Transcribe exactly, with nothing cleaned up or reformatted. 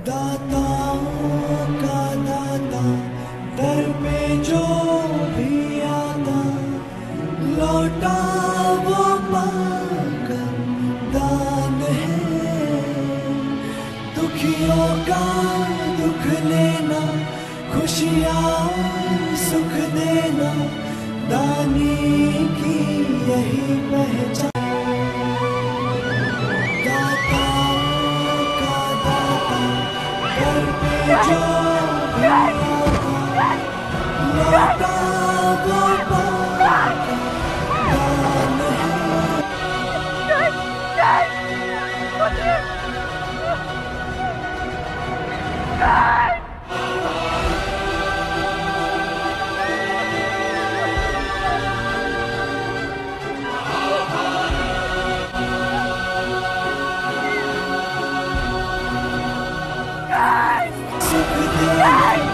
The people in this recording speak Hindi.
दाताओं का दाता, दर पे जो भी आता, लौटा वो पाकर दान है। दुखियों का दुख लेना, खुशियाँ सुख देना, दानी की यही पहचान। दाताओं का दाता, दर पे जो भी आता, लौटा वो पाकर दान है। सुख देना